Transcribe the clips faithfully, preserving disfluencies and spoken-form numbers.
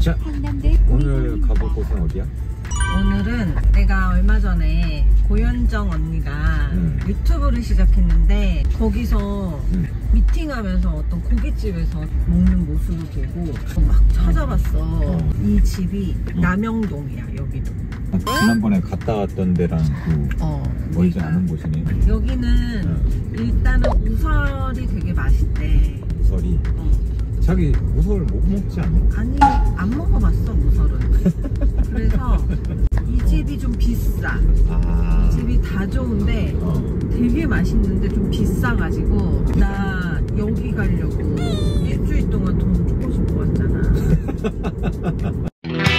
자, 오늘 가볼 곳은 어디야? 오늘은 내가 얼마 전에 고현정 언니가 음. 유튜브를 시작했는데 거기서 음. 미팅하면서 어떤 고깃집에서 먹는 모습을 보고 막 찾아봤어. 어. 이 집이 남영동이야. 여기도 지난번에 갔다 왔던 데랑 그 어, 멀지 않은 곳이네. 여기는 어. 일단은 우설이 되게 맛있대. 우설이? 어. 자기 우설 못 먹지 않아? 아니, 안 먹어봤어 우설은. 그래서 이 집이 좀 비싸. 아. 이 집이 다 좋은데 어. 되게 맛있는데 좀 비싸가지고 나 여기 가려고 일주일 동안 돈 조금씩 모았잖아.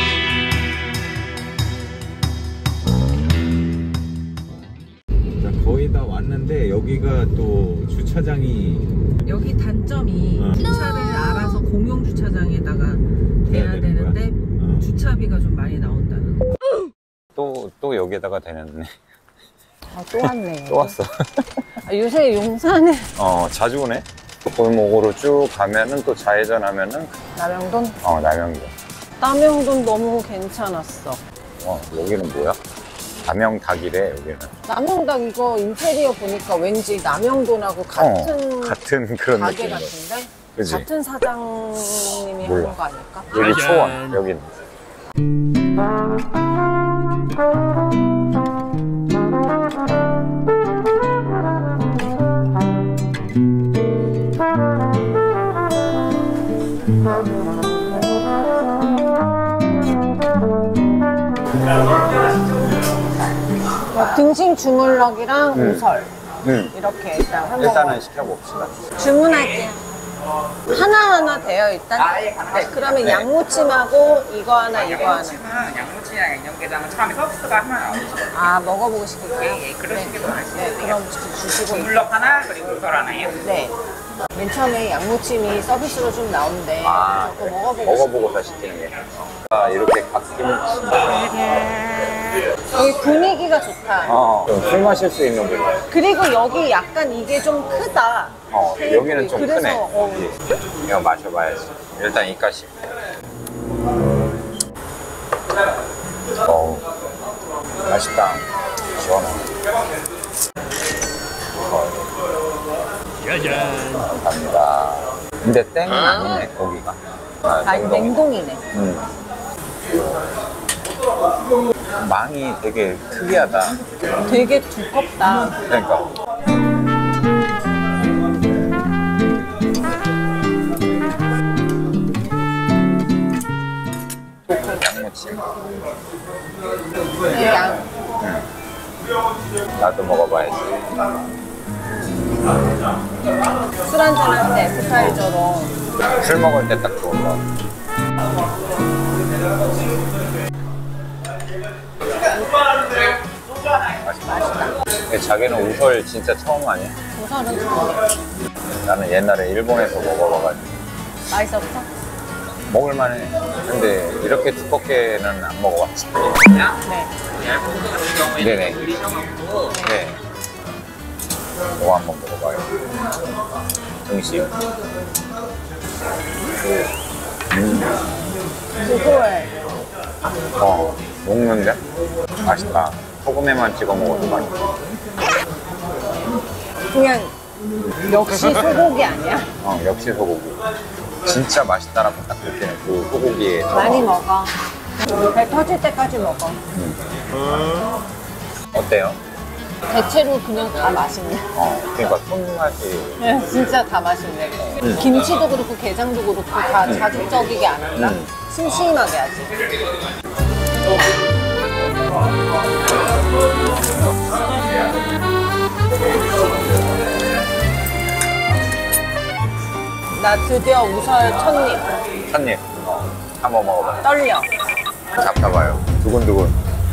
거의 다 왔는데 여기가 또 주차장이 여기 단점이 어. 주차를 알아서 공용 주차장에다가 대야 되는데 어. 주차비가 좀 많이 나온다는. 또, 또 여기에다가 대놨네. 아, 또 왔네. 또 왔어. 아, 요새 용산에 어 자주 오네. 골목으로 쭉 가면은 또 좌회전하면은 남영돈? 어 남영돈. 남영돈 너무 괜찮았어. 어 여기는 뭐야? 남영닭이래 여기는. 남영닭 이거 인테리어 보니까 왠지 남영돈하고 같은 어, 같은 그런 가게 느낌. 같은데? 그치? 같은 사장님이 몰라. 하는 거 아닐까? 여기 초원 여기는. 등심 주물럭이랑 음. 우설 음. 이렇게 일단 한번 일단은 시켜봅시다. 주문할게요. 하나하나 돼요 일단? 네, 그러면 양무침하고 이거 하나 이거 하나. 양무침은 양무침이랑 양념게장은 처음에 서비스가 하나 나오죠. 아 먹어보고 싶을까요? 예, 예, 그러시는 게 네. 많으시죠. 네, 그럼 주시고. 주물럭 하나 그리고 우설 하나요? 네. 맨 처음에 양무침이 서비스로 좀 나오는데 아, 그거 먹어보고 먹어보고서 시키는 게. 아, 이렇게 갓김치. 여기 분위기가 좋다. 어, 좀 술 마실 수 있는 곳. 그리고 여기 약간 이게 좀 크다. 어, 여기는 좀 그래서, 크네. 어. 이거 마셔봐야지. 일단 이까시. 어, 맛있다. 시원해. 짜잔. 감사합니다. 근데 땡은 아니네, 고기가. 아, 아니, 냉동이네. 음. 망이 되게 특이하다. 되게 두껍다. 그러니까. 양무침. 양. 응. 나도 먹어봐야지. 술 한잔 할 때 에스프레소로. 술 먹을 때 딱 좋은 거. 맛있다. 맛있다. 자기는 우설 진짜 처음 아니야? 우설은 처음이야. 나는 옛날에 일본에서 먹어봐가지고. 맛있었어? 먹을만해. 근데 이렇게 두껍게는 안 먹어봤지. 네. 네네. 네. 이거 한번 먹어봐요. 등심. 음. 고소해. 어, 녹는데? 맛있다. 소금에만 찍어 먹어도 맛있어. 그냥 역시 소고기 아니야? 어, 역시 소고기. 진짜 맛있다라고 딱 느끼는 그 소고기에 많이 먹어. 배 터질 때까지 먹어. 음. 어때요? 대체로 그냥 다 맛있네. 어, 그러니까 손맛이. 네, 진짜 다 맛있네. 음. 김치도 그렇고 게장도 그렇고 다 음. 자극적이게 안 한다. 음. 심심하게 하지. 나 드디어 우설 첫입. 첫입. 어, 한번 먹어봐. 떨려. 잡숴봐요. 두근두근.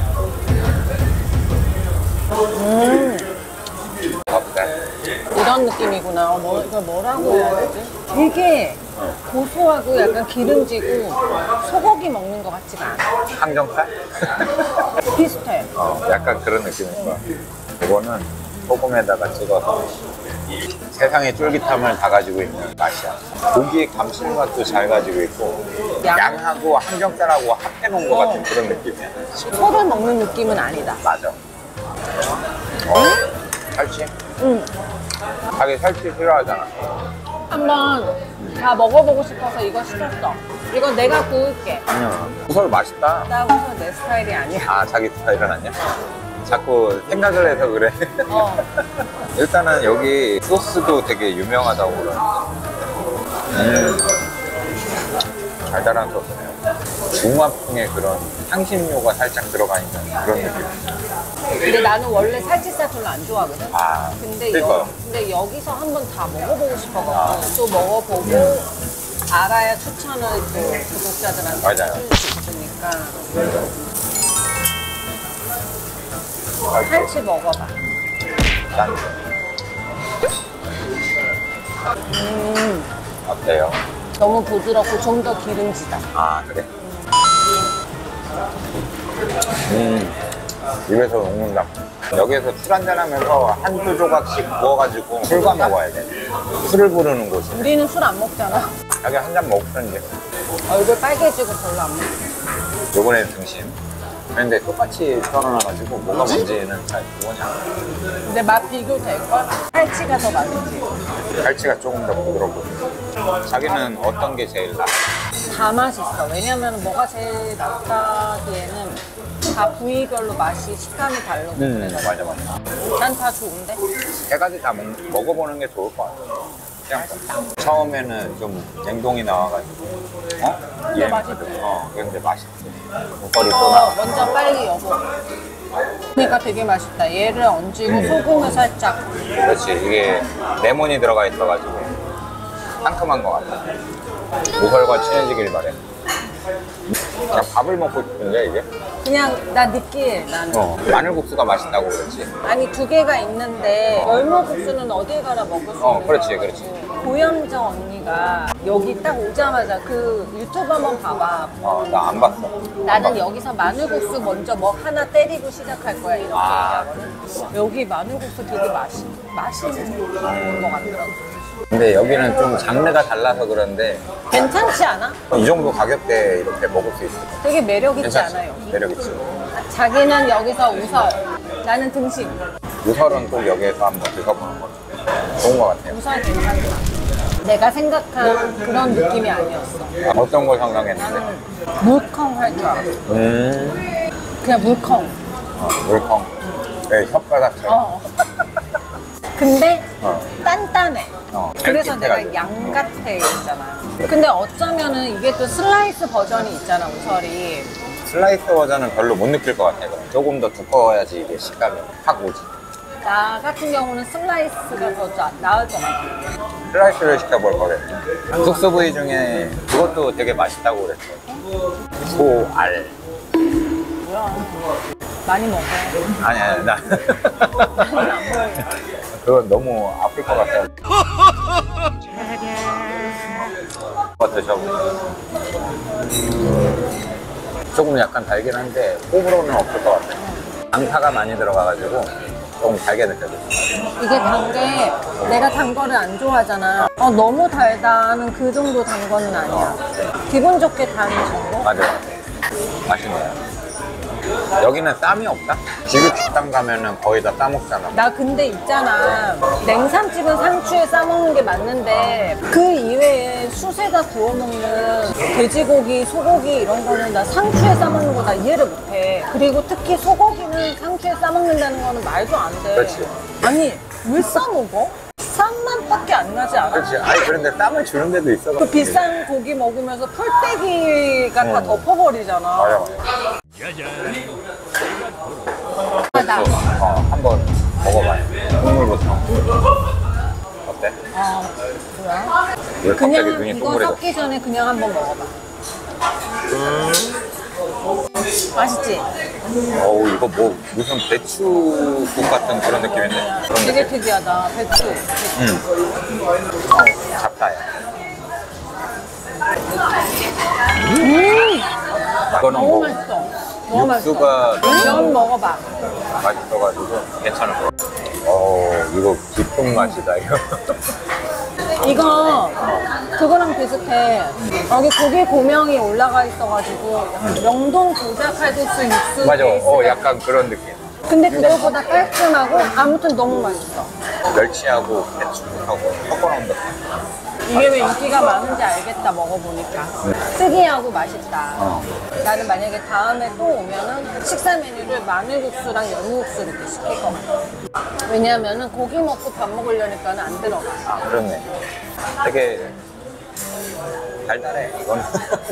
음. 어때? 이런 느낌이구나. 어, 뭐, 이거 뭐라고 해야 되지? 되게 고소하고 약간 기름지고 소고기 먹는 것 같지가 않아. 항정살? 비슷해. 어, 약간 그런 느낌일 거야. 이거는 소금에다가 찍어서 세상의 쫄깃함을 다 가지고 있는 맛이야. 고기의 감칠맛도 잘 가지고 있고 양. 양하고 항정살하고 합해놓은 것 어. 같은 그런 느낌이야. 소를 먹는 느낌은 아니다. 맞아. 어? 살치? 응. 자기 살치 싫어하잖아. 한번 다 먹어보고 싶어서 이거 시켰어. 이거 내가 구울게. 아니야. 우설 맛있다. 나 우선 내 스타일이 아니야. 아, 자기 스타일은 아니야? 자꾸 생각을 해서 그래. 어. 일단은 여기 소스도 되게 유명하다고 그러는데. 음. 달달한 소스네요. 중화풍의 그런 향신료가 살짝 들어가 있는 그런 느낌. 근데 나는 원래 살치살 별로 안 좋아하거든. 아, 근데, 그러니까요. 여, 근데 여기서 한번 다 먹어보고 싶어가지고 아. 또 먹어보고 알아야 추천을 또 구독자들한테 맞아요. 해줄 수 있으니까. 살치 먹어봐. 짠. 음, 어때요? 너무 부드럽고 좀 더 기름지다. 아, 그래? 음, 입에서 녹는다. 여기에서 술 한잔 하면서 한두 조각씩 구워가지고 술과 먹어야 돼. 술을 부르는 곳이. 우리는 술 안 먹잖아. 자기 한 잔 먹던데. 얼굴 빨개지고 별로 안 먹어. 요번에 등심. 근데 똑같이 썰어놔가지고 뭐가 뭔지는 잘 모르냐. 근데 맛 비교될걸? 살치가 더 맛있지. 갈치가 조금 더 부드럽고. 자기는 어떤 게 제일 나? 다 맛있어. 왜냐면 뭐가 제일 낫다기에는 다 부위별로 맛이 식감이 다르고 음, 그래서 맞아, 맞아. 난 다 좋은데? 세 가지 다 먹, 먹어보는 게 좋을 것 같아. 그냥 처음에는 좀 냉동이 나와가지고, 어? 근데 이해했거든. 맛있지. 어, 근데 맛있지. 목걸이 또 어, 나와. 먼저 빨리 여보. 그러니까 되게 맛있다. 얘를 얹고 소금을 살짝. 그렇지. 이게 레몬이 들어가 있어가지고 상큼한 것 같아. 모설과 친해지길 바래. 그냥 밥을 먹고 싶은데 이게? 그냥 나 느끼해 나는. 어, 마늘국수가 맛있다고 그랬지. 아니 두 개가 있는데 열무국수는 어딜 가나 먹을 수 어, 있는 그렇지, 거고. 그렇지. 고영정 언니가 여기 딱 오자마자 그 유튜브 한번 봐봐. 어, 나 안 봤어. 나는 여기서 마늘국수 먼저 뭐 하나 때리고 시작할 거야 이렇게 아. 얘기하거든. 여기 마늘국수 되게 맛있, 맛있는 것 같더라고. 근데 여기는 좀 장르가 달라서 그런데 괜찮지 않아? 이 정도 가격대에 이렇게 먹을 수 있어. 되게 매력 있지 괜찮지? 않아 여기? 매력 있지. 자기는 여기서 우설, 나는 등심. 우설은 꼭 여기에서 한번 드셔보는 거죠. 좋은 것 같아요. 우설 괜찮다. 내가 생각한 그런 느낌이 아니었어. 아, 어떤 걸 상상했는데? 나는 물컹 할 줄 알았어. 음, 그냥 물컹. 어, 물컹. 네, 혓바닥처럼. 어. 근데 어. 단단해. 어, 그래서 내가 쫄깃해가지고. 양 같아 했잖아. 근데 어쩌면은 이게 또 슬라이스 버전이 있잖아, 우설이. 슬라이스 버전은 별로 못 느낄 것 같아요. 조금 더 두꺼워야지 이게 식감이 확 오지. 나 같은 경우는 슬라이스가 더 자- 나을 것 같아. 슬라이스를 시켜볼 거랬어. 숙소 부위 중에 그것도 되게 맛있다고 그랬어. 소알. 뭐야. 많이 먹어. 아니, 아니, 나. 그건 너무 아플 것 같아요. 그거 드셔보세요. 조금 약간 달긴 한데 호불호는 없을 것 같아요. 당타가 많이 들어가가지고 조금 달게 느껴져요. 이게 단 게 내가 단 거를 안 좋아하잖아. 어, 너무 달다 하는 그 정도 단 거는 아니야. 기분 좋게 단 정도? 맞아요. 맛있네요. 여기는 쌈이 없다? 지금 식당 가면은 거의 다 싸먹잖아. 나 근데 있잖아. 냉삼집은 상추에 싸먹는 게 맞는데 그 이외에 숯에다 구워 먹는 돼지고기, 소고기 이런 거는 나 상추에 싸먹는 거 나 이해를 못해. 그리고 특히 소고기는 상추에 싸먹는다는 거는 말도 안 돼. 그렇지. 아니 왜 싸먹어? 쌈맛밖에 안 나지 않아? 그렇지. 아니, 그런데 쌈을 주는 데도 있어. 그 비싼 고기 먹으면서 펄떼기가 다 음. 덮어버리잖아. 맞아, 맞아. 아, 나. 어, 한번 먹어봐요. 국물부터. 어때? 아, 뭐야? 왜 갑자기 그냥 눈이 이거 동그래져? 섞기 전에 그냥 한번 먹어봐. 맛있지? 어우, 이거 뭐 무슨 배추국 같은 그런 느낌인데? 그런 되게 느낌. 특이하다. 배추. 응. 어, 잡다야. 음! 이거는 너무 뭐 맛있어. 너무 맛있어. 육수가 면 먹어봐. 맛있어가지고 괜찮을 것 같아. 어, 이거 깊은 맛이다, 이거. 이거 그거랑 비슷해. 여기 고기 고명이 올라가 있어가지고 약간 명동 고자 칼국수 육수 맞아. 어, 베이스가 약간 그런 느낌. 근데 그거보다 깔끔하고 아무튼 너무 맛있어. 멸치하고 배추하고 섞어놓은 것 같아. 이게 왜 인기가 많은지 알겠다, 먹어보니까. 특이하고 맛있다. 어. 나는 만약에 다음에 또 오면은 식사 메뉴를 마늘국수랑 열무국수 이렇게 시킬 것 같아. 왜냐하면은 고기 먹고 밥 먹으려니까는 안 들어가. 아, 그렇네. 되게 달달해, 이거는.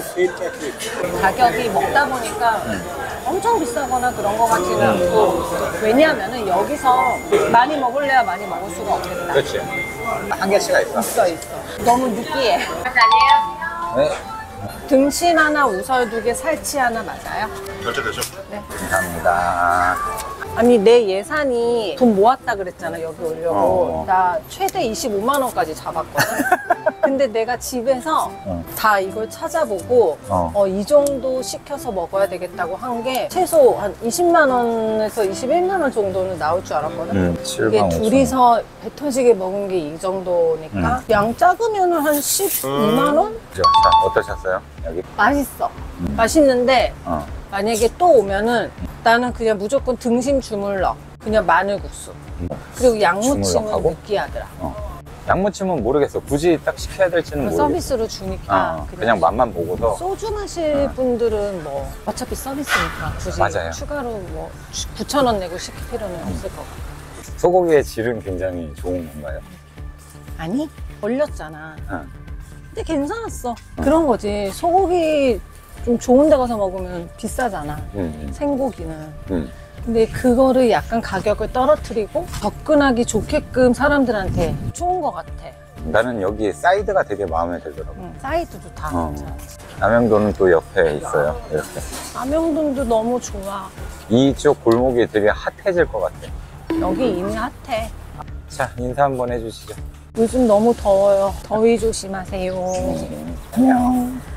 가격이 먹다 보니까 엄청 비싸거나 그런 것 같지는 않고, 왜냐하면은 여기서 많이 먹을래야 많이 먹을 수가 없겠다. 그렇지. 한계치가 있어. 있어, 있어. 너무 느끼해. 네. 등심 하나, 우설 두 개, 살치 하나 맞아요? 결제되죠? 네. 감사합니다. 아니, 내 예산이 돈 모았다 그랬잖아, 여기 오려고. 어. 나 최대 이십오만 원까지 잡았거든. 근데 내가 집에서 어. 다 이걸 찾아보고 어. 어, 이 정도 시켜서 먹어야 되겠다고 한 게 최소 한 이십만 원에서 이십일만 원 정도는 나올 줄 알았거든. 음, 칠만 이게 오천. 둘이서 배 터지게 먹은 게 이 정도니까 양 작으면 한 십이만 원? 그죠? 자, 어떠셨어요? 여기? 맛있어. 맛있는데 어. 만약에 또 오면은 나는 그냥 무조건 등심 주물럭, 그냥 마늘국수, 그리고 양무침은 주물럭하고? 느끼하더라. 어. 양무침은 모르겠어. 굳이 딱 시켜야 될지는 모르겠어. 서비스로 주니까 어, 그냥 맛만 보고서. 소주 마실 분들은 뭐 어차피 서비스니까 굳이 맞아요. 추가로 뭐 구천 원 내고 시킬 필요는 없을 것 같아. 소고기의 질은 굉장히 좋은 건가요? 아니, 얼렸잖아. 응. 근데 괜찮았어. 그런 거지. 소고기 좀 좋은 데 가서 먹으면 비싸잖아. 음, 생고기는. 음. 근데 그거를 약간 가격을 떨어뜨리고 접근하기 좋게끔 사람들한테 좋은 것 같아. 나는 여기 사이드가 되게 마음에 들더라고. 응, 사이드도 다 어. 괜찮아. 남영도는 또 옆에 있어요. 이렇게. 남영동도 너무 좋아. 이쪽 골목이 되게 핫해질 것 같아. 여기 이미 핫해. 자, 인사 한번 해주시죠. 요즘 너무 더워요. 더위 조심하세요. 안녕.